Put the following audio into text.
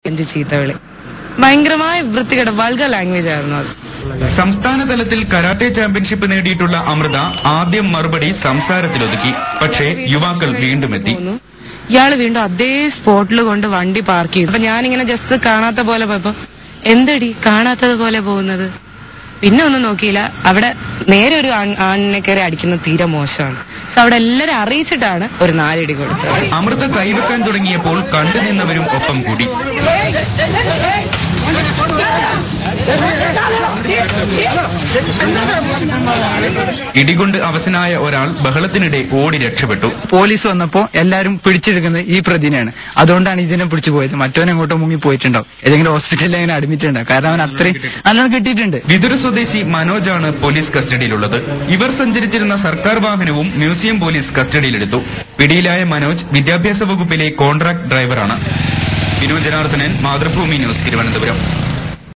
ചീത്തവിളി ഭയങ്കരമായ വൃത്തികെട്ട vulgar language ആയിരുന്നു അത്. സംസ്ഥാന തലത്തിൽ കരാട്ടെ ചാമ്പ്യൻഷിപ്പ് നേടിയിട്ടുള്ള അമൃത ആദ്യം മറുപടി സംസാരത്തിലൊതുക്കി. പക്ഷേ യുവാക്കൾ വീണ്ടും എത്തി. ഇയാള് വീണ്ടും അതേ സ്പോട്ടിൽ കൊണ്ട് വണ്ടി പാർക്ക് ചെയ്തു. അപ്പൊ ഞാനിങ്ങനെ ജസ്റ്റ് കാണാത്ത പോലെ പോയപ്പോ എന്തടി കാണാത്തത് പോലെ പോകുന്നത്, പിന്നെ ഒന്നും നോക്കിയില്ല. അവിടെ നേരെ ഒരു ആണിനെ കയറി അടിക്കുന്നത് തീരെ മോശമാണ്. സോ അവിടെ എല്ലാരും അറിയിച്ചിട്ടാണ് ഒരു 4 അടി കൊടുത്തത്. അമൃത കൈവെക്കാൻ തുടങ്ങിയപ്പോൾ കണ്ടുനിന്നവരും ഒപ്പം കൂടി. ഇടികൊണ്ട് അവശനായ ഒരാൾ ബഹളത്തിനിടെ ഓടി രക്ഷപ്പെട്ടു. പോലീസ് വന്നപ്പോ എല്ലാരും പിടിച്ചെടുക്കുന്നത് ഈ പ്രതിനെയാണ്. അതുകൊണ്ടാണ് ഇതിനെ പിടിച്ചു പോയത്. മറ്റവനെ എങ്ങോട്ടോ മുങ്ങി പോയിട്ടുണ്ടാവും, ഏതെങ്കിലും ഹോസ്പിറ്റലിൽ അങ്ങനെ അഡ്മിറ്റ് ഉണ്ടാവും. കാരണം അവൻ അത്രയും നല്ലോണം കിട്ടിയിട്ടുണ്ട്. വിതുര സ്വദേശി മനോജാണ് പോലീസ് കസ്റ്റഡിയിലുള്ളത്. ഇവർ സഞ്ചരിച്ചിരുന്ന സർക്കാർ വാഹനവും മ്യൂസിയം പോലീസ് കസ്റ്റഡിയിലെടുത്തു. പിടിയിലായ മനോജ് വിദ്യാഭ്യാസ വകുപ്പിലെ കോൺട്രാക്ട് ഡ്രൈവറാണ്. വിനോദ് ജനാർദ്ദനൻ, മാതൃഭൂമി ന്യൂസ്, തിരുവനന്തപുരം.